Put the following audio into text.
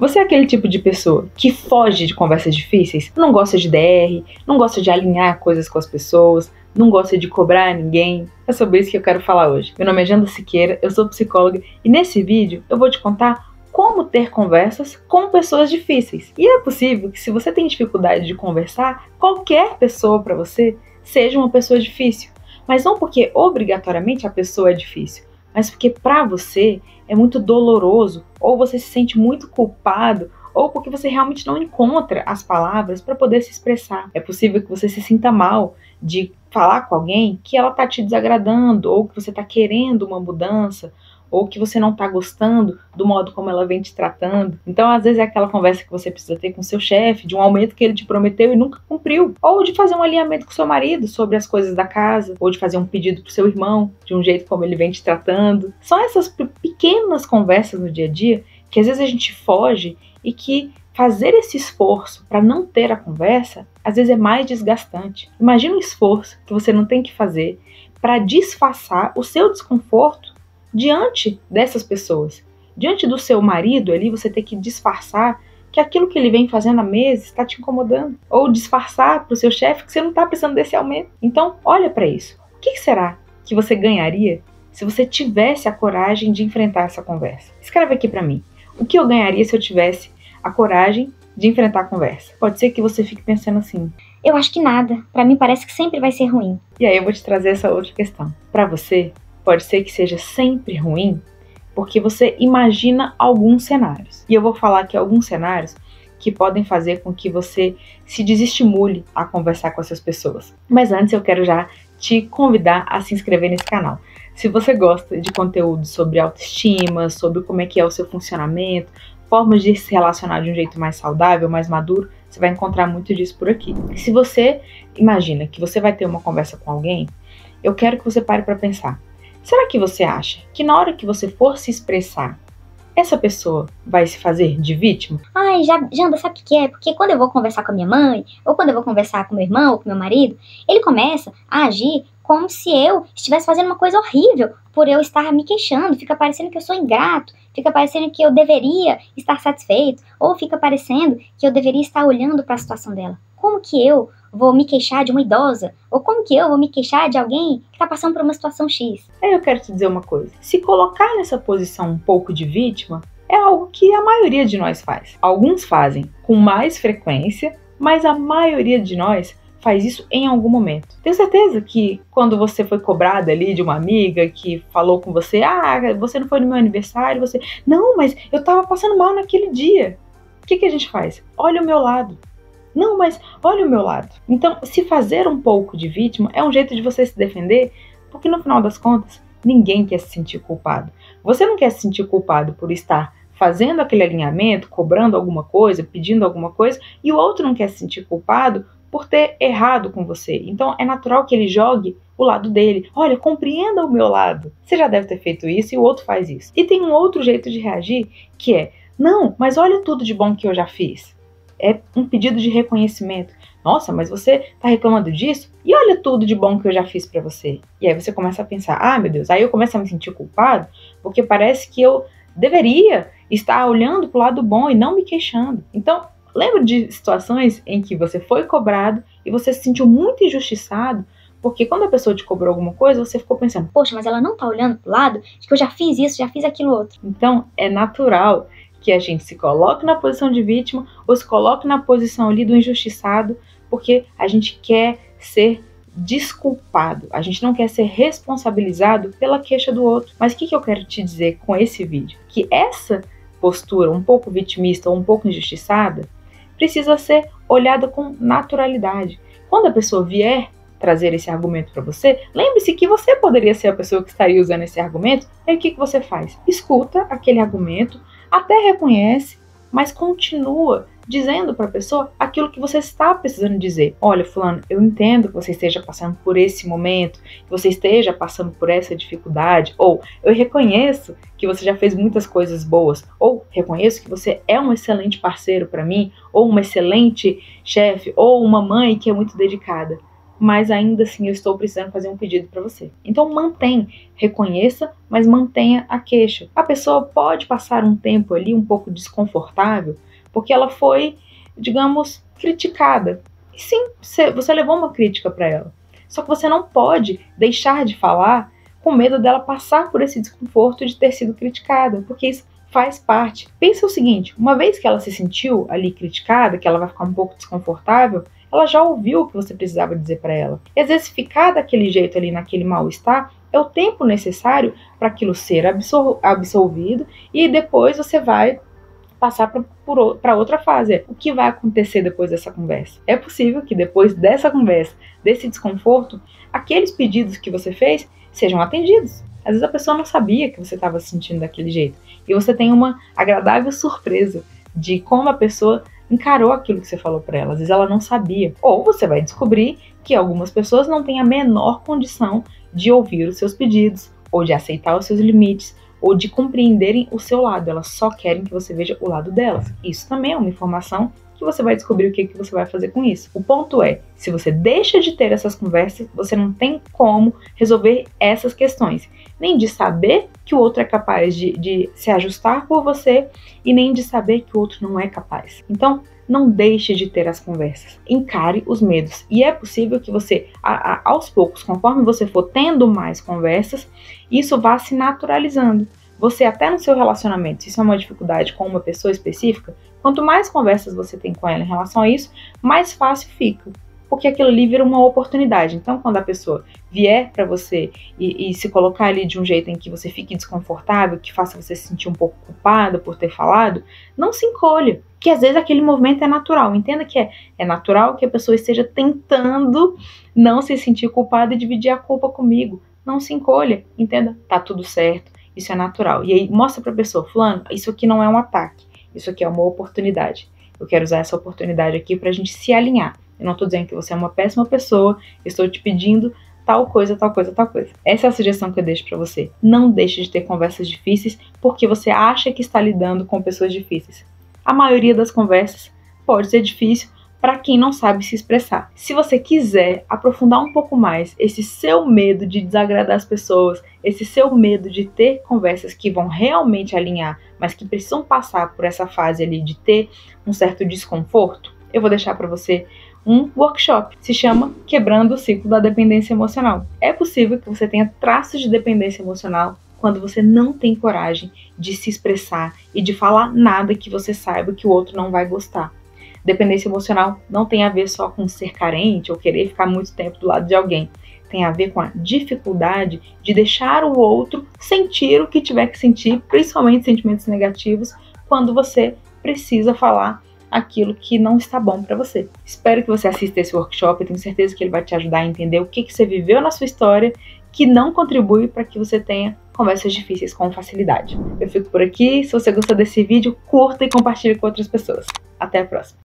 Você é aquele tipo de pessoa que foge de conversas difíceis? Não gosta de DR, não gosta de alinhar coisas com as pessoas, não gosta de cobrar ninguém? É sobre isso que eu quero falar hoje. Meu nome é Janda Siqueira, eu sou psicóloga e nesse vídeo eu vou te contar como ter conversas com pessoas difíceis. E é possível que, se você tem dificuldade de conversar, qualquer pessoa para você seja uma pessoa difícil. Mas não porque obrigatoriamente a pessoa é difícil, mas porque para você é muito doloroso, ou você se sente muito culpado, ou porque você realmente não encontra as palavras para poder se expressar. É possível que você se sinta mal de falar com alguém que ela está te desagradando, ou que você está querendo uma mudança, ou que você não está gostando do modo como ela vem te tratando. Então, às vezes é aquela conversa que você precisa ter com seu chefe, de um aumento que ele te prometeu e nunca cumpriu. Ou de fazer um alinhamento com seu marido sobre as coisas da casa, ou de fazer um pedido pro seu irmão, de um jeito como ele vem te tratando. São essas pequenas conversas no dia a dia que às vezes a gente foge e que fazer esse esforço para não ter a conversa, às vezes é mais desgastante. Imagina o esforço que você não tem que fazer para disfarçar o seu desconforto diante dessas pessoas. Diante do seu marido ali, você tem que disfarçar que aquilo que ele vem fazendo há meses está te incomodando. Ou disfarçar para o seu chefe que você não está precisando desse aumento. Então, olha para isso. O que será que você ganharia se você tivesse a coragem de enfrentar essa conversa? Escreve aqui para mim. O que eu ganharia se eu tivesse a coragem de enfrentar a conversa? Pode ser que você fique pensando assim: eu acho que nada. Para mim parece que sempre vai ser ruim. E aí eu vou te trazer essa outra questão. Para você, pode ser que seja sempre ruim, porque você imagina alguns cenários. E eu vou falar aqui alguns cenários que podem fazer com que você se desestimule a conversar com essas pessoas. Mas antes eu quero já te convidar a se inscrever nesse canal. Se você gosta de conteúdo sobre autoestima, sobre como é que é o seu funcionamento, formas de se relacionar de um jeito mais saudável, mais maduro, você vai encontrar muito disso por aqui. Se você imagina que você vai ter uma conversa com alguém, eu quero que você pare para pensar. Será que você acha que na hora que você for se expressar, essa pessoa vai se fazer de vítima? Ai, Janda, sabe o que é? Porque quando eu vou conversar com a minha mãe, ou quando eu vou conversar com meu irmão, ou com meu marido, ele começa a agir como se eu estivesse fazendo uma coisa horrível por eu estar me queixando. Fica parecendo que eu sou ingrato, fica parecendo que eu deveria estar satisfeito, ou fica parecendo que eu deveria estar olhando para a situação dela. Como que eu vou me queixar de uma idosa? Ou como que eu vou me queixar de alguém que está passando por uma situação X? Aí eu quero te dizer uma coisa. Se colocar nessa posição um pouco de vítima é algo que a maioria de nós faz. Alguns fazem com mais frequência, mas a maioria de nós faz isso em algum momento. Tenho certeza que quando você foi cobrada ali de uma amiga que falou com você: você não foi no meu aniversário, você... Não, mas eu tava passando mal naquele dia. O que a gente faz? Olha o meu lado. Não, mas olha o meu lado. Então, se fazer um pouco de vítima é um jeito de você se defender, porque no final das contas, ninguém quer se sentir culpado. Você não quer se sentir culpado por estar fazendo aquele alinhamento, cobrando alguma coisa, pedindo alguma coisa, e o outro não quer se sentir culpado por ter errado com você. Então, é natural que ele jogue o lado dele. Olha, compreenda o meu lado. Você já deve ter feito isso e o outro faz isso. E tem um outro jeito de reagir, que é: não, mas olha tudo de bom que eu já fiz. É um pedido de reconhecimento. Nossa, mas você tá reclamando disso? E olha tudo de bom que eu já fiz pra você. E aí você começa a pensar: meu Deus, aí eu começo a me sentir culpado, porque parece que eu deveria estar olhando pro lado bom e não me queixando. Então, lembra de situações em que você foi cobrado e você se sentiu muito injustiçado, porque quando a pessoa te cobrou alguma coisa, você ficou pensando: poxa, mas ela não tá olhando pro lado de que eu já fiz isso, já fiz aquilo outro. Então, é natural que a gente se coloque na posição de vítima ou se coloque na posição ali do injustiçado, porque a gente quer ser desculpado, a gente não quer ser responsabilizado pela queixa do outro. Mas o que eu quero te dizer com esse vídeo? Que essa postura um pouco vitimista ou um pouco injustiçada precisa ser olhada com naturalidade. Quando a pessoa vier trazer esse argumento para você, lembre-se que você poderia ser a pessoa que estaria usando esse argumento. E aí o que você faz? Escuta aquele argumento, até reconhece, mas continua dizendo para a pessoa aquilo que você está precisando dizer. Olha, fulano, eu entendo que você esteja passando por esse momento, que você esteja passando por essa dificuldade, ou eu reconheço que você já fez muitas coisas boas, ou reconheço que você é um excelente parceiro para mim, ou uma excelente chefe, ou uma mãe que é muito dedicada. mas ainda assim eu estou precisando fazer um pedido para você. Então reconheça, mas mantenha a queixa. A pessoa pode passar um tempo ali um pouco desconfortável, porque ela foi, digamos, criticada. E sim, você levou uma crítica para ela. Só que você não pode deixar de falar com medo dela passar por esse desconforto de ter sido criticada, porque isso faz parte. Pensa o seguinte, uma vez que ela se sentiu ali criticada, que ela vai ficar um pouco desconfortável, ela já ouviu o que você precisava dizer para ela. E às vezes ficar daquele jeito ali, naquele mal-estar, é o tempo necessário para aquilo ser absolvido e depois você vai passar para outra fase. O que vai acontecer depois dessa conversa? É possível que depois dessa conversa, desse desconforto, aqueles pedidos que você fez sejam atendidos. Às vezes a pessoa não sabia que você estava se sentindo daquele jeito. E você tem uma agradável surpresa de como a pessoa encarou aquilo que você falou para ela. Às vezes ela não sabia. Ou você vai descobrir que algumas pessoas não têm a menor condição de ouvir os seus pedidos, ou de aceitar os seus limites, ou de compreenderem o seu lado. Elas só querem que você veja o lado delas. Isso também é uma informação que você vai descobrir o que você vai fazer com isso. O ponto é, se você deixa de ter essas conversas, você não tem como resolver essas questões. Nem de saber que o outro é capaz de se ajustar por você e nem de saber que o outro não é capaz. Então, não deixe de ter as conversas. Encare os medos. E é possível que você, aos poucos, conforme você for tendo mais conversas, isso vá se naturalizando. Você até no seu relacionamento, se isso é uma dificuldade com uma pessoa específica, quanto mais conversas você tem com ela em relação a isso, mais fácil fica. Porque aquilo ali vira uma oportunidade. Então, quando a pessoa vier para você e se colocar ali de um jeito em que você fique desconfortável, que faça você se sentir um pouco culpada por ter falado, não se encolha. Que às vezes aquele movimento é natural. Entenda que é natural que a pessoa esteja tentando não se sentir culpada e dividir a culpa comigo. Não se encolha. Entenda, tá tudo certo. Isso é natural. E aí mostra pra pessoa, fulano, isso aqui não é um ataque. Isso aqui é uma oportunidade. Eu quero usar essa oportunidade aqui pra gente se alinhar. Eu não tô dizendo que você é uma péssima pessoa, eu estou te pedindo tal coisa, tal coisa, tal coisa. Essa é a sugestão que eu deixo pra você. Não deixe de ter conversas difíceis porque você acha que está lidando com pessoas difíceis. A maioria das conversas pode ser difícil para quem não sabe se expressar. Se você quiser aprofundar um pouco mais esse seu medo de desagradar as pessoas, esse seu medo de ter conversas que vão realmente alinhar, mas que precisam passar por essa fase ali de ter um certo desconforto, eu vou deixar para você um workshop. Se chama Quebrando o Ciclo da Dependência Emocional. É possível que você tenha traços de dependência emocional quando você não tem coragem de se expressar e de falar nada que você saiba que o outro não vai gostar. Dependência emocional não tem a ver só com ser carente ou querer ficar muito tempo do lado de alguém. Tem a ver com a dificuldade de deixar o outro sentir o que tiver que sentir, principalmente sentimentos negativos, quando você precisa falar aquilo que não está bom para você. Espero que você assista esse workshop, eu tenho certeza que ele vai te ajudar a entender o que você viveu na sua história que não contribui para que você tenha conversas difíceis com facilidade. Eu fico por aqui, se você gostou desse vídeo, curta e compartilhe com outras pessoas. Até a próxima!